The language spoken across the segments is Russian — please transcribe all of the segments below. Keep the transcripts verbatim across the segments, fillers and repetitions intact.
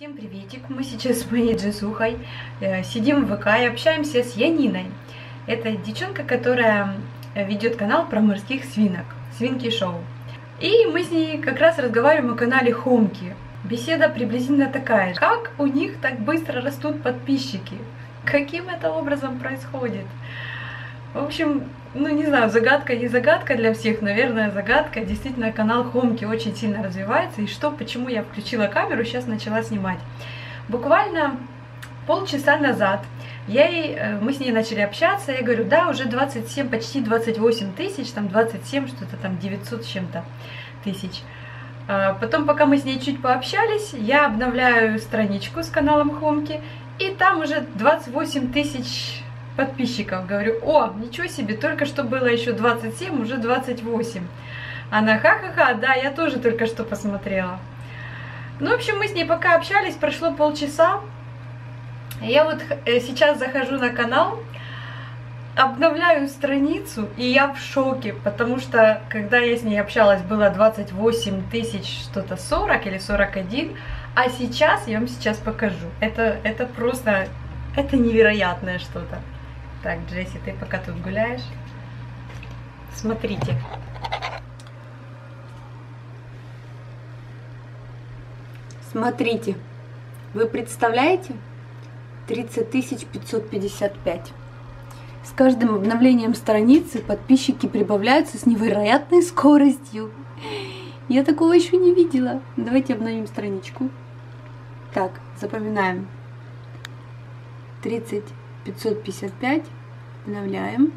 Всем приветик! Мы сейчас с моей Джессухой э, сидим в ВК и общаемся с Яниной. Это девчонка, которая ведет канал про морских свинок, Свинки Шоу. И мы с ней как раз разговариваем о канале Хомки. Беседа приблизительно такая: как у них так быстро растут подписчики? Каким это образом происходит? В общем, ну не знаю, загадка не загадка для всех, наверное, загадка. Действительно, канал Хомки очень сильно развивается. И что, почему я включила камеру, сейчас начала снимать. Буквально полчаса назад я ей, мы с ней начали общаться. Я говорю, да, уже двадцать семь, почти двадцать восемь тысяч, там двадцать семь, что-то там девятьсот с чем-то тысяч. Потом, пока мы с ней чуть пообщались, я обновляю страничку с каналом Хомки, и там уже двадцать восемь тысяч подписчиков. Говорю, о, ничего себе, только что было еще двадцать семь, уже двадцать восемь. Она, ха-ха-ха, да, я тоже только что посмотрела. Ну, в общем, мы с ней пока общались, прошло полчаса. Я вот сейчас захожу на канал, обновляю страницу, и я в шоке, потому что, когда я с ней общалась, было двадцать восемь тысяч, что-то сорок или сорок один, а сейчас, я вам сейчас покажу. Это, это просто, это невероятное что-то. Так, Джесси, ты пока тут гуляешь. Смотрите. Смотрите. Вы представляете? тридцать тысяч пятьсот пятьдесят пять. С каждым обновлением страницы подписчики прибавляются с невероятной скоростью. Я такого еще не видела. Давайте обновим страничку. Так, запоминаем. тридцать пятьсот пятьдесят пять. Обновляем.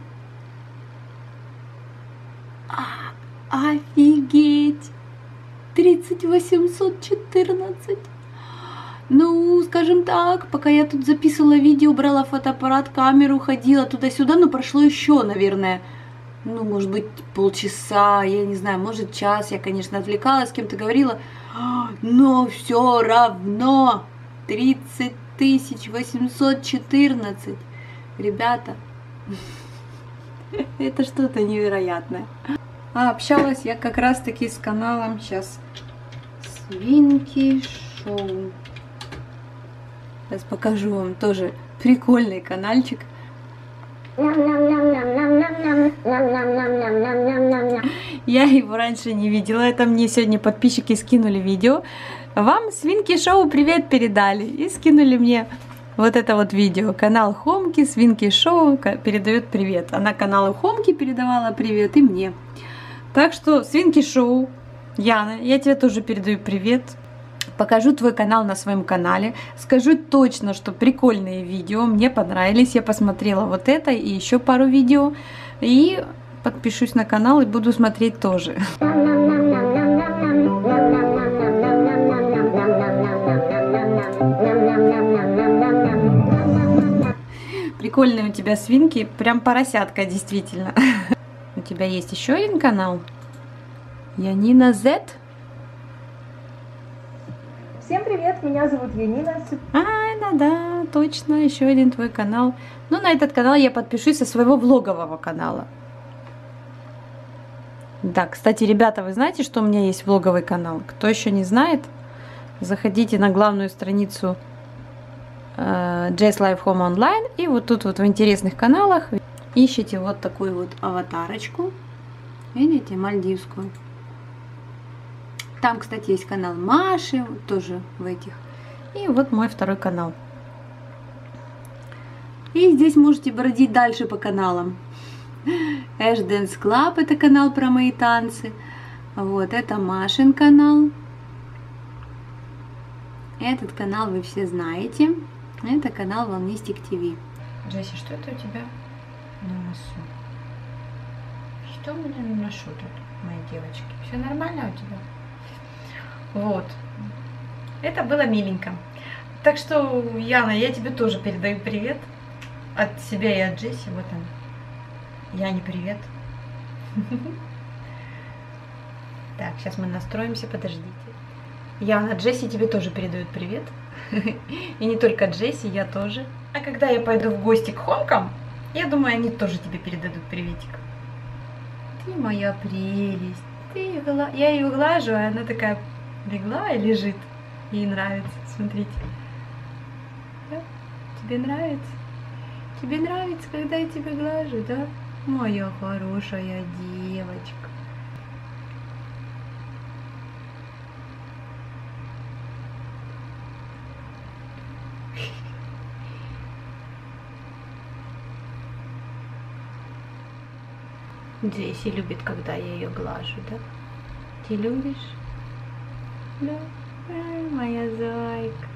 А, офигеть! тридцать восемьсот четырнадцать. Ну, скажем так, пока я тут записывала видео, брала фотоаппарат, камеру, ходила туда-сюда, но прошло еще, наверное, ну, может быть, полчаса, я не знаю, может, час. Я, конечно, отвлекалась, с кем-то говорила, но все равно тридцать тысяч восемьсот четырнадцать. Ребята, это что-то невероятное. А общалась я как раз-таки с каналом сейчас Свинки Шоу. Сейчас покажу вам тоже прикольный каналчик. Я его раньше не видела. Это мне сегодня подписчики скинули видео. Вам Свинки Шоу привет передали. И скинули мне вот это вот видео. Канал Хомки, Свинки Шоу передает привет. Она каналу Хомки передавала привет и мне. Так что, Свинки Шоу, Яна, я тебе тоже передаю привет. Покажу твой канал на своем канале. Скажу точно, что прикольные видео. Мне понравились. Я посмотрела вот это и еще пару видео. И подпишусь на канал и буду смотреть тоже. Прикольные у тебя свинки. Прям поросятка, действительно. У тебя есть еще один канал? Янина Z? Всем привет, меня зовут Янина. А, ну да, точно, еще один твой канал. Ну, на этот канал я подпишусь со своего влогового канала. Да, кстати, ребята, вы знаете, что у меня есть влоговый канал? Кто еще не знает, заходите на главную страницу э, Jess Life Home Online, и вот тут вот в интересных каналах ищите вот такую вот аватарочку. Видите, мальдивскую. Там, кстати, есть канал Маши, тоже в этих. И вот мой второй канал. И здесь можете бродить дальше по каналам. Ash Dance Club — это канал про мои танцы. Вот, это Машин канал. Этот канал вы все знаете. Это канал Волнистик ТВ. Джесси, что это у тебя на носу? Что у меня на носу тут, мои девочки? Все нормально у тебя? Вот. Это было миленько. Так что, Яна, я тебе тоже передаю привет. От себя и от Джесси. Вот он. Яне привет. Так, сейчас мы настроимся, подождите. Яна, Джесси тебе тоже передают привет. И не только Джесси, я тоже. А когда я пойду в гости к Хомкам, я думаю, они тоже тебе передадут приветик. Ты моя прелесть. Ты, я ее глажу, а она такая легла и лежит. Ей нравится, смотрите. Да? Тебе нравится? Тебе нравится, когда я тебя глажу, да? Моя хорошая девочка. Джесси любит, когда я ее глажу, да? Ты любишь? Да? Ай, моя зайка.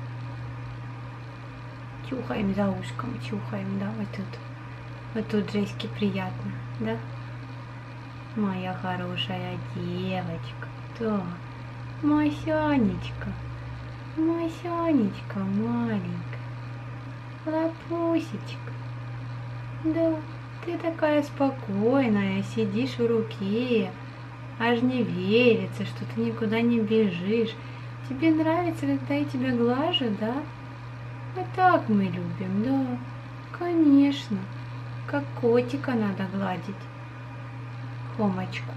Чухаем за ушком, чухаем, да, вот тут. Вот тут Джессике приятно, да? Моя хорошая девочка. Да. Масянечка. Масянечка маленькая. Лапусечка. Да. Ты такая спокойная, сидишь в руке, аж не верится, что ты никуда не бежишь. Тебе нравится, когда я тебя глажу, да? Вот так мы любим, да, конечно. Как котика надо гладить. Хомочку.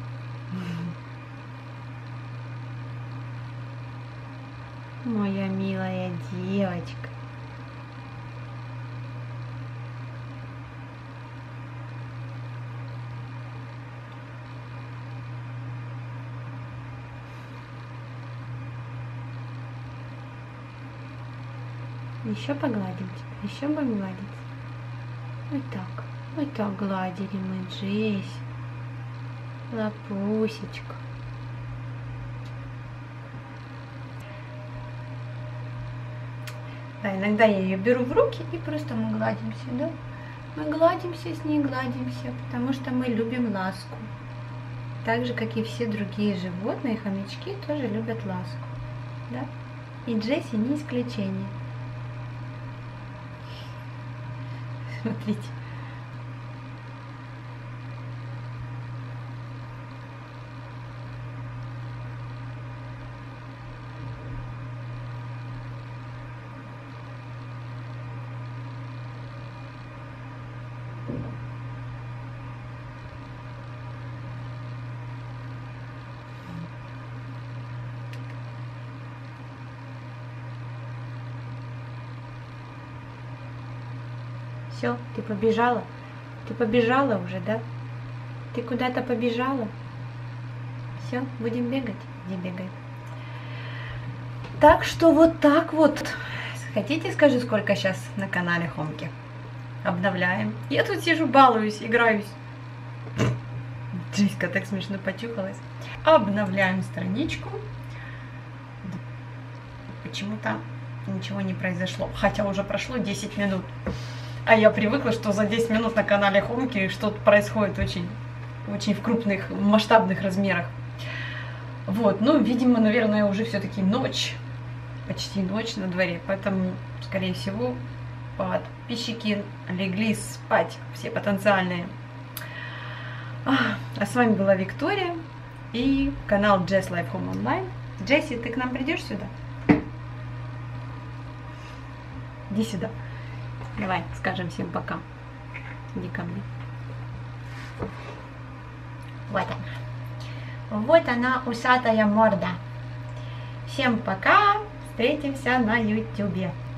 Моя милая девочка. Еще погладим тебя, еще будем гладить. Вот так, вот так гладили мы Джесси. Лапусечка. Да, иногда я ее беру в руки и просто мы гладимся, да? Мы гладимся с ней, гладимся, потому что мы любим ласку. Так же, как и все другие животные, хомячки тоже любят ласку, да? И Джесси не исключение. Смотрите. Все, ты побежала? Ты побежала уже, да? Ты куда-то побежала? Все, будем бегать? Где бегаем? Так что вот так вот. Хотите, скажу, сколько сейчас на канале Хомки? Обновляем. Я тут сижу, балуюсь, играюсь. Джессика так смешно почухалась. Обновляем страничку. Почему-то ничего не произошло. Хотя уже прошло десять минут. А я привыкла, что за десять минут на канале Хомки что-то происходит очень, очень в крупных, масштабных размерах. Вот, ну, видимо, наверное, уже все-таки ночь, почти ночь на дворе, поэтому, скорее всего, подписчики легли спать, все потенциальные. А, а с вами была Виктория и канал Jess Life Home Online. Джесси, ты к нам придешь сюда? Иди сюда. Давай, скажем всем пока. Иди ко мне. Вот она. Вот она, усатая морда. Всем пока. Встретимся на ютубе.